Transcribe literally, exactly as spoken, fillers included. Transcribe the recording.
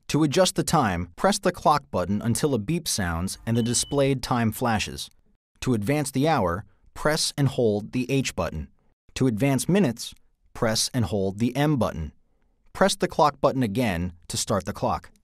To adjust the time, press the clock button until a beep sounds and the displayed time flashes. To advance the hour, press and hold the H button. To advance minutes, press and hold the M button. Press the clock button again to start the clock.